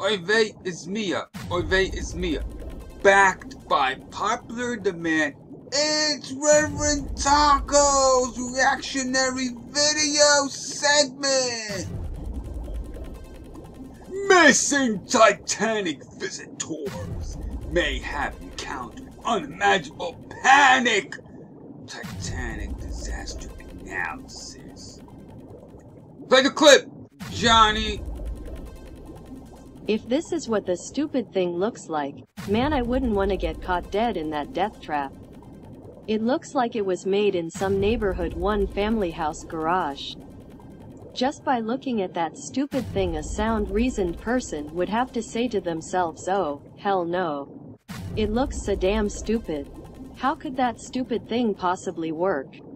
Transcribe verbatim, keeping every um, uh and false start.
Oy vey is Mia. Oy vey is Mia. Backed by popular demand, it's Reverend Taco's reactionary video segment. Missing Titanic visitors may have encountered unimaginable panic. Titanic disaster analysis. Play the clip, Johnny. If this is what the stupid thing looks like, man, I wouldn't want to get caught dead in that death trap. It looks like it was made in some neighborhood one family house garage. Just by looking at that stupid thing, a sound reasoned person would have to say to themselves, oh, hell no. It looks so damn stupid. How could that stupid thing possibly work?